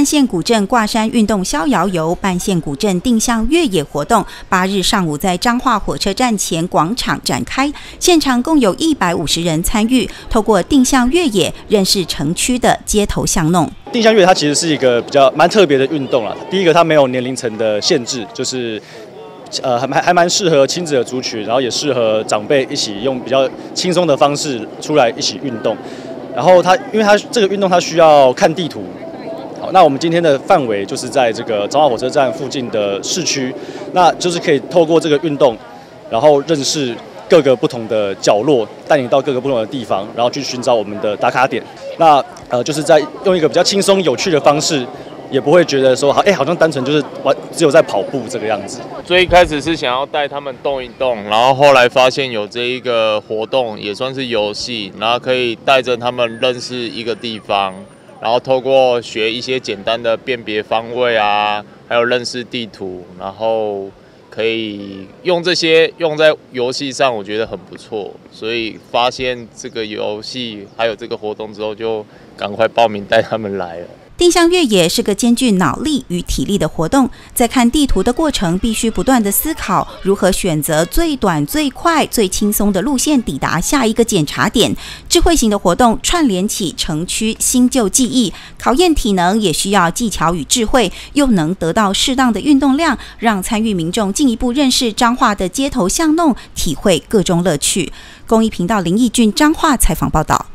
半线古镇挂山运动逍遥游、半线古镇定向越野活动8日上午在彰化火车站前广场展开，现场共有150人参与，透过定向越野认识城区的街头巷弄。 定向越野它其实是一个蛮特别的运动啦。第一个，它没有年龄层的限制，就是还蛮适合亲子的族群，然后也适合长辈一起用比较轻松的方式出来一起运动。然后因为它这个运动它需要看地图。好，那我们今天的范围就是在这个彰化火车站附近的市区，那就是可以透过这个运动，然后认识各个不同的角落，带你到各个不同的地方，然后去寻找我们的打卡点。那就是在用一个比较轻松有趣的方式，也不会觉得说好像单纯就是只有在跑步这个样子。 最一开始是想要带他们动一动，然后后来发现有这一个活动也算是游戏，然后可以带着他们认识一个地方。然后透过学一些简单的辨别方位啊，还有认识地图，然后可以用这些用在游戏上，我觉得很不错。所以发现这个游戏还有这个活动之后，就赶快报名带他们来了。 定向越野是个兼具脑力与体力的活动，在看地图的过程必须不断的思考如何选择最短、最快、最轻松的路线抵达下一个检查点。智慧型的活动串联起城区新旧记忆，考验体能也需要技巧与智慧，又能得到适当的运动量，让参与民众进一步认识彰化的街头巷弄，体会各种乐趣。公益频道林义俊彰化采访报道。